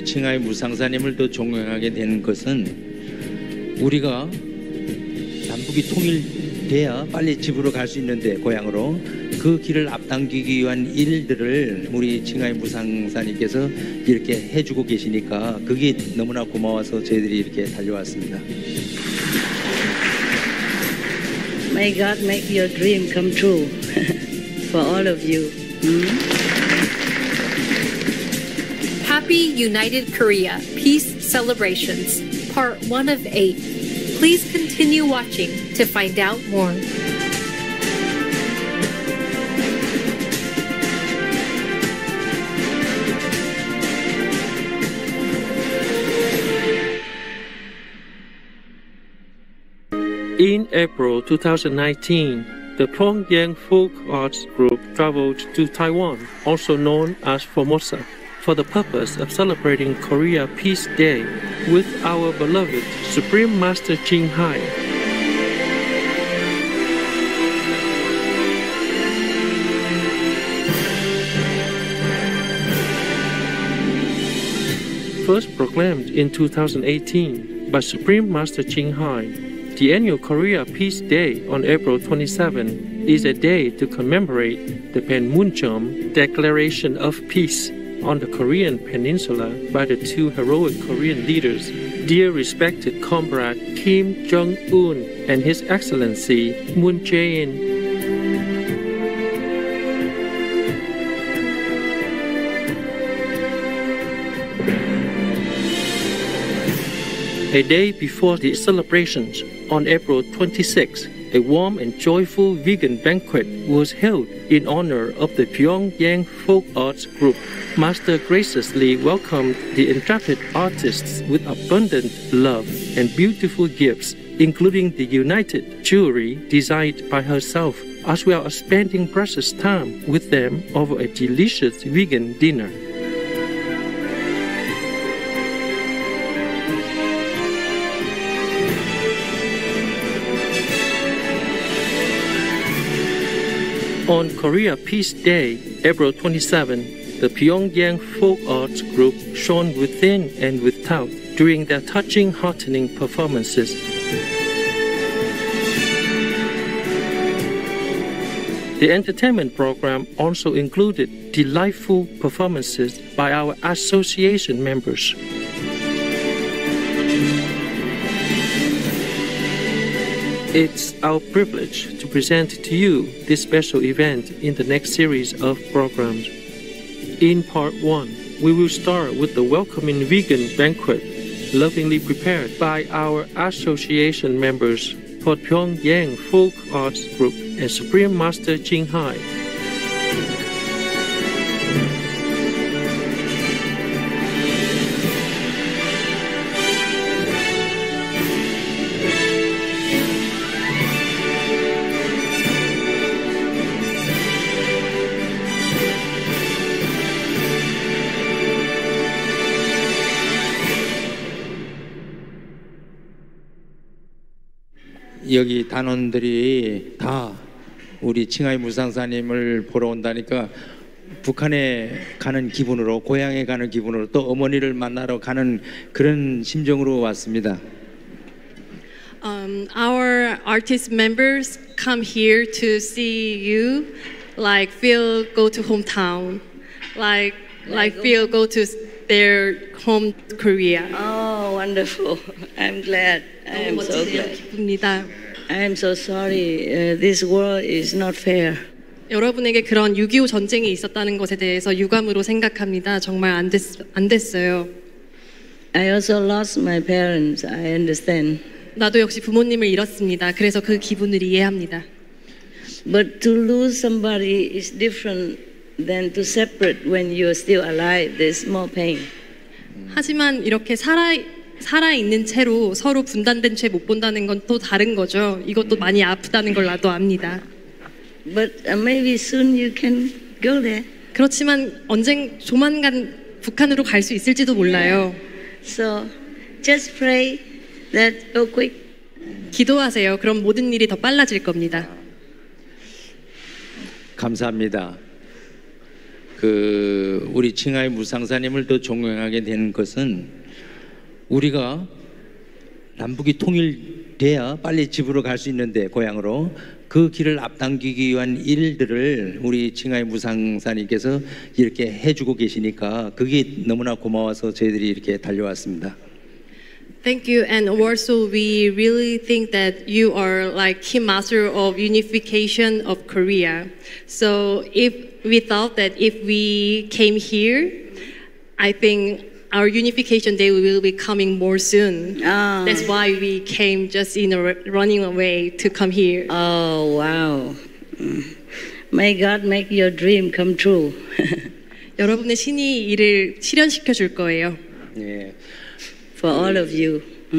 우리 칭하이 무상사님을 더 존경하게 된 것은 우리가 남북이 통일돼야 빨리 집으로 갈 수 있는데 고향으로 그 길을 앞당기기 위한 일들을 우리 칭하이 무상사님께서 이렇게 해주고 계시니까 그게 너무나 고마워서 저희들이 이렇게 달려왔습니다. May God make your dream come true for all of you. Happy United Korea Peace Celebrations, Part 1 of 8. Please continue watching to find out more. In April 2019, the Pyongyang Folk Arts Group traveled to Taiwan, also known as Formosa, for the purpose of celebrating Korea Peace Day with our beloved Supreme Master Ching Hai. First proclaimed in 2018 by Supreme Master Ching Hai, the annual Korea Peace Day on April 27 is a day to commemorate the Panmunjom Declaration of Peace on the Korean Peninsula by the two heroic Korean leaders, dear respected comrade Kim Jong-un and His Excellency Moon Jae-in. A day before the celebrations, on April 26, a warm and joyful vegan banquet was held in honor of the Pyongyang Folk Arts Group. Master graciously welcomed the intrepid artists with abundant love and beautiful gifts, including the united jewelry designed by herself, as well as spending precious time with them over a delicious vegan dinner. On Korea Peace Day, April 27, the Pyongyang Folk Arts Group shone within and without during their touching, heartening performances. The entertainment program also included delightful performances by our association members. It's our privilege to present to you this special event in the next series of programs. In Part 1, we will start with the welcoming vegan banquet, lovingly prepared by our association members for Pyongyang Folk Arts Group and Supreme Master Ching Hai. 여기 단원들이 다 우리 칭하이 무상사님을 보러 온다니까 북한에 가는 기분으로, 고향에 가는 기분으로, 또 어머니를 만나러 가는 그런 심정으로 왔습니다. Our artist members come here to see you, like feel go to hometown, like feel go to their home Korea. Oh, wonderful! I'm glad. I am so glad. 기쁩니다. I am so sorry. This world is not fair. 여러분에게 그런 6.25 전쟁이 있었다는 것에 대해서 유감으로 생각합니다. 정말 안 됐어요. I also lost my parents. I understand. 나도 역시 부모님을 잃었습니다. 그래서 그 기분을 이해합니다. But to lose somebody is different than to separate when you are still alive. There's more pain. 하지만 이렇게 살아있는 채로 서로 분단된 채 못 본다는 건 또 다른 거죠. 이것도 많이 아프다는 걸 나도 압니다. But maybe soon you can go there. 그렇지만 조만간 북한으로 갈 수 있을지도 몰라요. So just pray that go quick. 기도하세요. 그럼 모든 일이 더 빨라질 겁니다. 감사합니다. 우리 칭하이 무상사님을 더 존경하게 된 것은 우리가 남북이 통일돼야 빨리 집으로 갈 수 있는데 고향으로 그 길을 앞당기기 위한 일들을 우리 칭하이 무상사님께서 이렇게 해주고 계시니까 그게 너무나 고마워서 저희들이 이렇게 달려왔습니다. Thank you. And also, we really think that you are like key master of unification of Korea. So if we thought that if we came here, I think our unification day will be coming more soon. Oh. That's why we came just in a running away to come here. Oh, wow. May God make your dream come true. 여러분의 신이 이를 실현시켜 줄 거예요. 예. For all of you.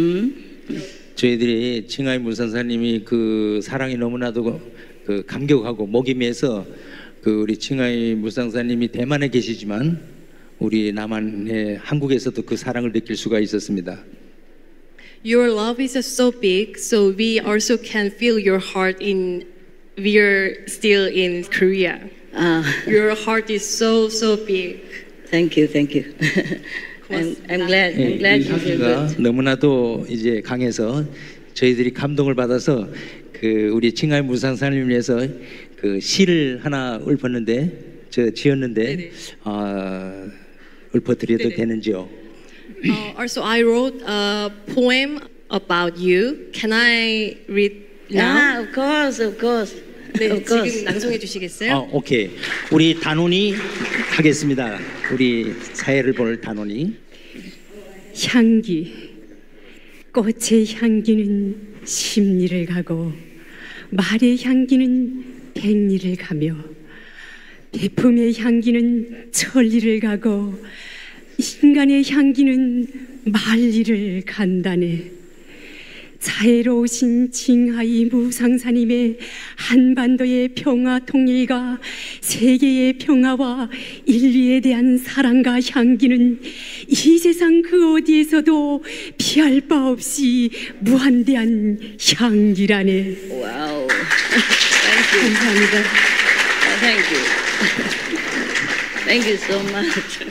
저희들이 칭하이 무상사님이 그 사랑이 너무나도 그 감격하고 목이 메서 우리 칭하이 무상사님이 대만에 계시지만 우리 남한의 한국에서도 그 사랑을 느낄 수가 있었습니다. Your love is so big, so we also can feel your heart in. We are still in Korea. Your heart is so big. Thank you, thank you. I'm glad 이 you feel 향기가 good. 너무나도 이제 강해서 저희들이 감동을 받아서 우리 칭하이 무상사님을 위해서 시를 하나 읊었는데 지었는데 읊어드려도 네네. 되는지요? Also, I wrote a poem about you. Can I read now? Of course, of course. 네, of course. 지금 낭송해 주시겠어요? 오케이. 우리 단원이 하겠습니다. 우리 사회를 볼 단원이. 향기, 꽃의 향기는 십리를 가고 말의 향기는 백리를 가며 배품의 향기는 천리를 가고 인간의 향기는 만리를 간다네. 자애로우신 칭하이 무상사님의 한반도의 평화 통일과 세계의 평화와 인류에 대한 사랑과 향기는 이 세상 그 어디에서도 피할 바 없이 무한대한 향기라네. Wow. Thank you. 감사합니다. Thank you. Thank you so much.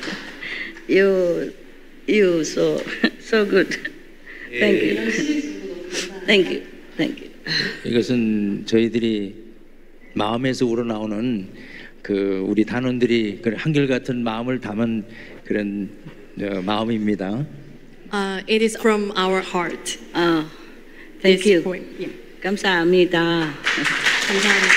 You so good. Thank you. Thank you. Thank you. 이것은 저희들이 마음에서 우러나오는 우리 단원들이 한결같은 마음을 담은 그런 마음입니다. It is from our heart. Thank This you. poem. Yeah. 감사합니다. 감사합니다.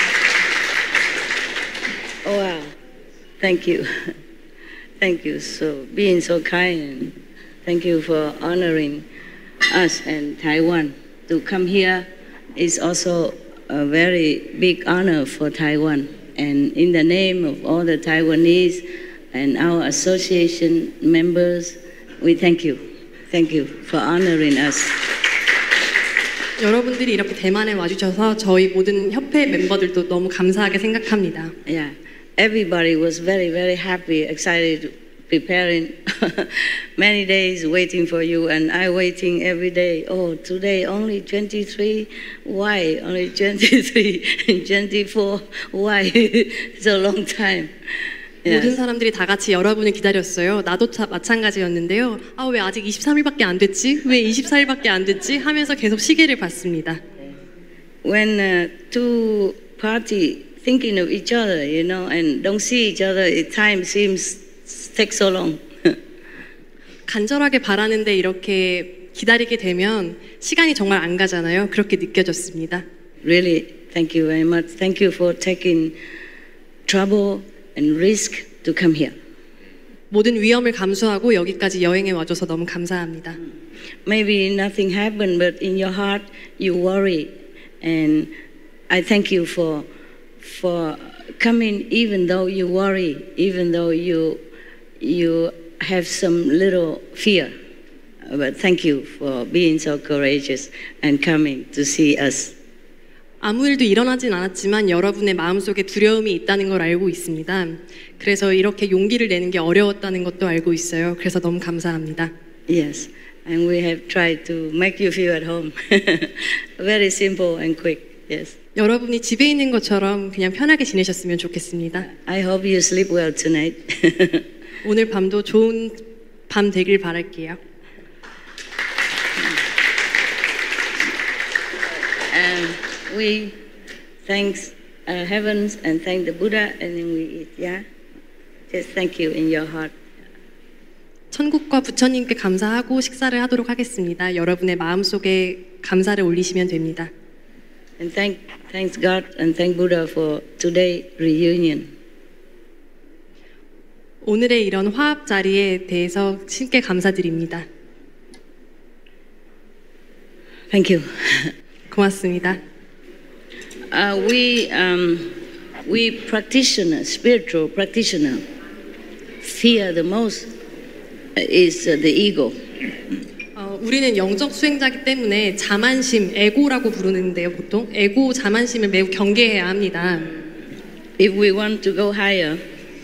Oh, wow. Thank you. Thank you for being so kind. Thank you for honoring us and Taiwan. To come here is also a very big honor for Taiwan. And in the name of all the Taiwanese and our association members, we thank you. Thank you for honoring us. 여러분들이 이렇게 대만에 와주셔서 저희 모든 협회 멤버들도 너무 감사하게 생각합니다. Yeah, everybody was very, very happy, excited, preparing many days waiting for you, and I waiting every day. Oh, today only 23. Why only 23? 24. Why? It's a long time. 모든 사람들이 다 같이 여러분을 기다렸어요. 나도 마찬가지였는데요. 왜 아직 23일밖에 안 됐지? 왜 24일밖에 안 됐지? 하면서 계속 시계를 봤습니다. When two parties thinking of each other, you know, and don't see each other, time seems take so long. 간절하게 바라는데 이렇게 기다리게 되면 시간이 정말 안 가잖아요. 그렇게 느껴졌습니다. Really, thank you very much. Thank you for taking trouble and risk to come here. 모든 위험을 감수하고 여기까지 여행에 와줘서 너무 감사합니다. Maybe nothing happened, but in your heart you worry, and I thank you for coming, even though you worry, even though you have some little fear. But thank you for being so courageous and coming to see us. 아무 일도 일어나진 않았지만 여러분의 마음속에 두려움이 있다는 걸 알고 있습니다. 그래서 이렇게 용기를 내는 게 어려웠다는 것도 알고 있어요. 그래서 너무 감사합니다. Yes, and we have tried to make you feel at home. Very simple and quick. Yes. 여러분이 집에 있는 것처럼 그냥 편하게 지내셨으면 좋겠습니다. I hope you sleep well tonight. 오늘 밤도 좋은 밤 되길 바랄게요. And we thank heavens and thank the Buddha, and then we eat. Yeah, just thank you in your heart. 천국과 부처님께 감사하고 식사를 하도록 하겠습니다. 여러분의 마음속에 감사를 올리시면 됩니다. And thanks God and thank Buddha for today reunion. 오늘의 이런 화합 자리에 대해서 신께 감사드립니다. Thank you. 고맙습니다. We practitioner, spiritual practitioner, fear the most is the ego. 우리는 영적 수행자이기 때문에 자만심, 에고라고 부르는데요. 보통 에고, 자만심을 매우 경계해야 합니다. If we want to go higher,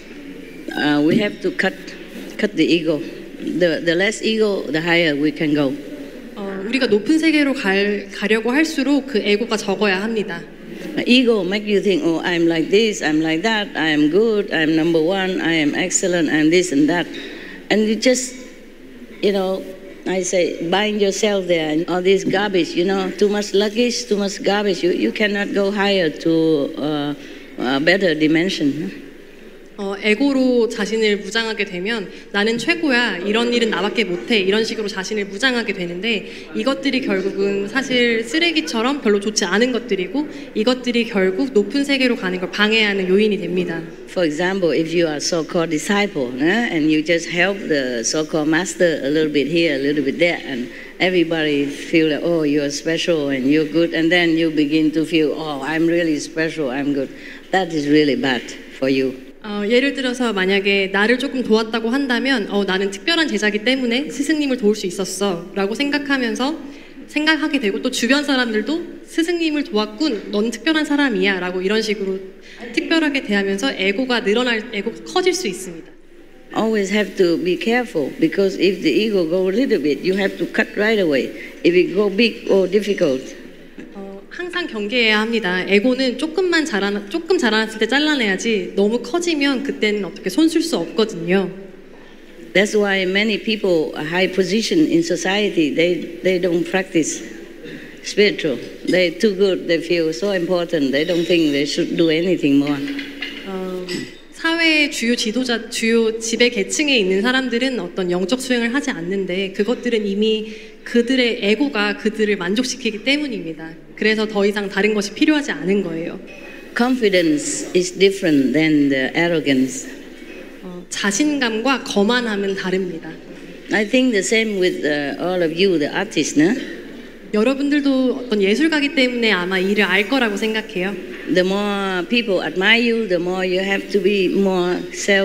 we have to cut the ego. The less ego, the higher we can go. 우리가 높은 세계로 가려고 할수록 그 에고가 적어야 합니다. Ego make you think, oh, I'm like this, I'm like that, I am good, I'm number one, I am excellent, I'm this and that, and you just, you know, I say, bind yourself there and all this garbage, you know, too much luggage, too much garbage. You cannot go higher to a better dimension. 에고로 자신을 무장하게 되면 나는 최고야, 이런 일은 나밖에 못해, 이런 식으로 자신을 무장하게 되는데 이것들이 결국은 사실 쓰레기처럼 별로 좋지 않은 것들이고 이것들이 결국 높은 세계로 가는 걸 방해하는 요인이 됩니다. For example, if you are so-called disciple and you just help the so-called master a little bit here, a little bit there, and everybody feel like, oh, you're special and you're good, and then you begin to feel, oh, I'm really special, I'm good. That is really bad for you. 예를 들어서 만약에 나를 조금 도왔다고 한다면 나는 특별한 제자기 때문에 스승님을 도울 수 있었어 라고 생각하게 되고 또 주변 사람들도 스승님을 도왔군, 넌 특별한 사람이야 라고 이런 식으로 특별하게 대하면서 에고가 커질 수 있습니다. Always have to be careful because if the ego go a little bit, you have to cut right away. If it go big or difficult. 항상 경계해야 합니다. 에고는 조금 자라났을 때 잘라내야지 너무 커지면 그때는 어떻게 손쓸 수 없거든요. That's why many people high position in society they don't practice spiritual. They're too good. They feel so important. They don't think they should do anything more. 사회의 주요 지도자, 주요 지배 계층에 있는 사람들은 어떤 영적 수행을 하지 않는데 그것들은 이미 그들의 에고가 그들을 만족시키기 때문입니다. 그래서 더 이상 다른 것이 필요하지 않은 거예요. Confidence is different than the arrogance. 자신감과 거만함은 다릅니다. I think the same with all of you, the artists, no? 여러분들도 어떤 예술가이기 때문에 아마 이를 알 거라고 생각해요. The more people admire you, the more you have to be more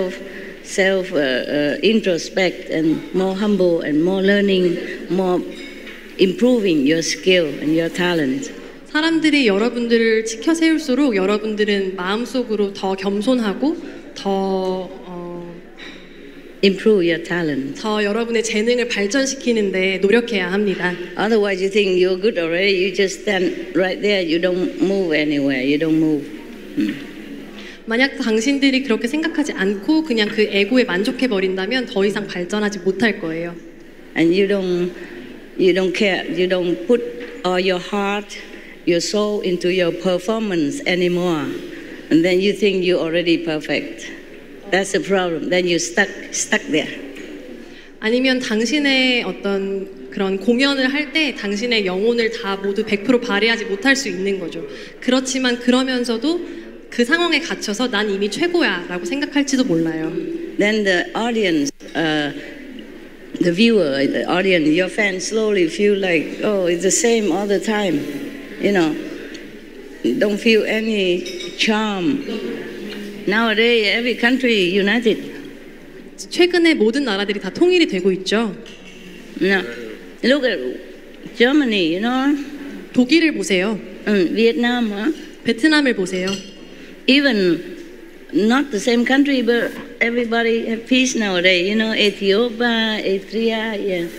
introspect and more humble and more learning, more improving your skill and your talent. 사람들이 여러분들을 지켜 세울수록 여러분들은 마음속으로 더 겸손하고 더 improve your talent. 더 여러분의 재능을 발전시키는데 노력해야 합니다. Otherwise, you think you're good already. You just stand right there. You don't move anywhere. You don't move. 만약 당신들이 그렇게 생각하지 않고 그냥 그 에고에 만족해 버린다면 더 이상 발전하지 못할 거예요. And you don't care. You don't put all your heart, your soul into your performance anymore. And then you think you're already perfect. That's the problem. Then you stuck there. 아니면 당신의 어떤 그런 공연을 할 때 당신의 영혼을 다 모두 100% 발휘하지 못할 수 있는 거죠. 그렇지만 그러면서도 그 상황에 갇혀서 난 이미 최고야라고 생각할지도 몰라요. Then the audience, the viewer, the audience, your fans slowly feel like, oh, it's the same all the time. You know, don't feel any charm. Nowadays, every country united. 최근에 모든 나라들이 다 통일이 되고 있죠. No, look at Germany, you know. 독일을 보세요. Vietnam, huh? 베트남을 보세요. Even not the same country, but everybody have peace nowadays. You know, Ethiopia, Eritrea, yeah.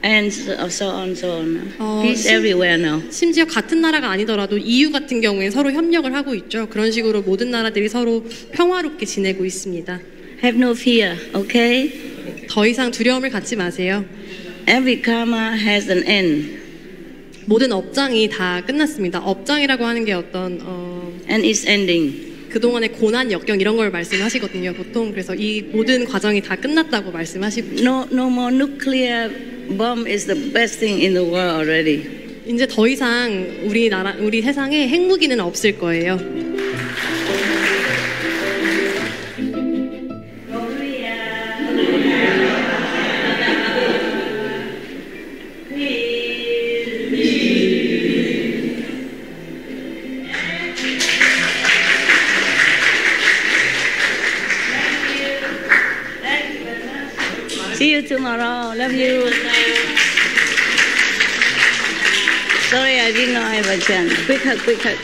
and so on, so on. Oh, Peace everywhere now. 심지어 같은 나라가 아니더라도 EU 같은 경우에 서로 협력을 하고 있죠. 그런 식으로 모든 나라들이 서로 평화롭게 지내고 있습니다. Have no fear, okay? 더 이상 두려움을 갖지 마세요. Every karma has an end, 모든 업장이 다 끝났습니다. 업장이라고 하는 게 어떤 and it's ending. 그동안의 고난, 역경 이런 걸 말씀하시거든요. 보통 그래서 이 모든 과정이 다 끝났다고 말씀하시고 No more nuclear bomb is the best thing in the world already. 이제 더 이상 우리 세상에 핵무기는 없을 거예요. See you tomorrow. Love you. Sorry, I didn't know I have a chance. Quick hug, quick hug.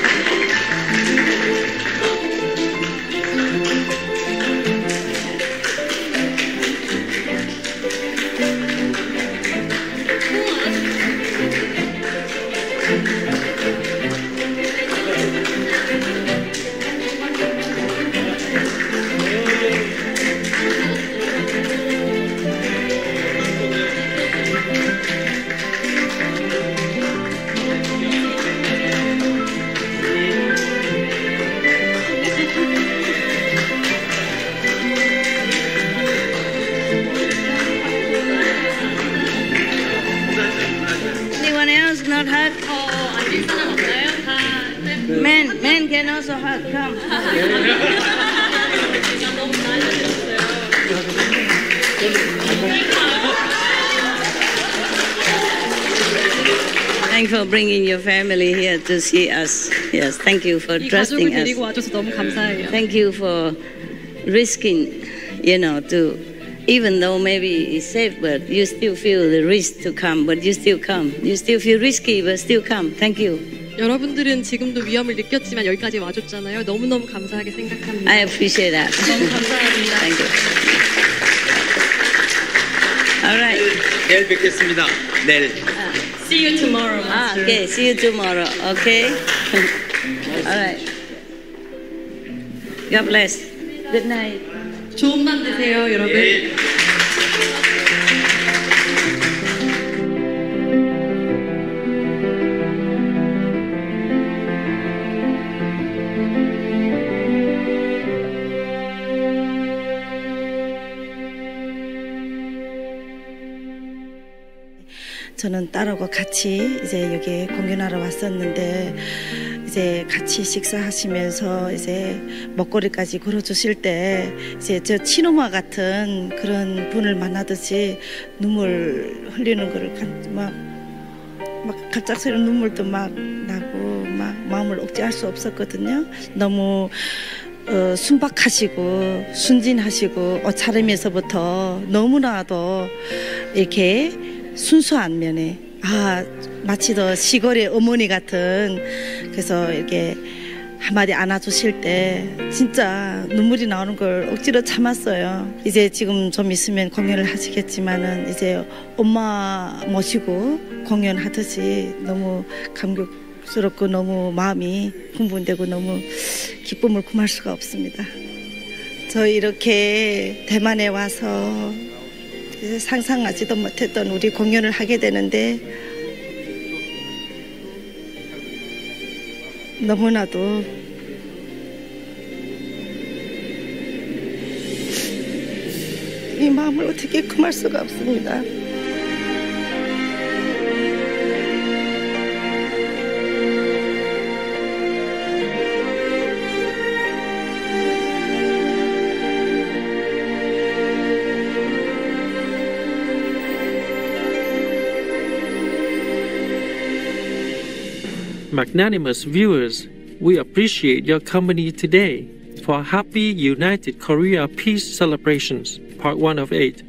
Anyone else not hug? 앉을 사람 없나요? 다 Men can also hug. Come. 너무 많이 Thank you for bringing your family here to see us. Yes, thank you for 이 가족을 trusting us. 데리고 와줘서 너무 감사해요. Thank you for risking, to, even though maybe it's safe, but you still feel the risk to come, but you still come. You still feel risky, but still come. Thank you. 여러분들은 지금도 위험을 느꼈지만 여기까지 와줬잖아요. 너무너무 감사하게 생각합니다. I appreciate that. 너무 감사합니다. Thank you. All right. 내일 뵙겠습니다. 내일. See you tomorrow, Master. Okay, see you tomorrow, okay? All right. God bless. Good night. 좋은 밤 되세요, 여러분. 저는 딸하고 같이 이제 여기 공연하러 왔었는데 이제 같이 식사하시면서 이제 먹거리까지 걸어주실 때 이제 저 친엄마 같은 그런 분을 만나듯이 눈물 흘리는 거를 막 갑작스러운 눈물도 막 나고 막 마음을 억제할 수 없었거든요. 너무 순박하시고 순진하시고 옷차림에서부터 너무나도 이렇게 순수한 면에 마치 더 시골의 어머니 같은, 그래서 이렇게 한마디 안아주실 때 진짜 눈물이 나오는 걸 억지로 참았어요. 이제 지금 좀 있으면 공연을 하시겠지만은 이제 엄마 모시고 공연하듯이 너무 감격스럽고 너무 마음이 흥분되고 너무 기쁨을 금할 수가 없습니다. 저 이렇게 대만에 와서 상상하지도 못했던 우리 공연을 하게 되는데 너무나도 이 마음을 어떻게 금할 수가 없습니다. Magnanimous viewers, we appreciate your company today for Happy United Korea Peace Celebrations, Part 1 of 8.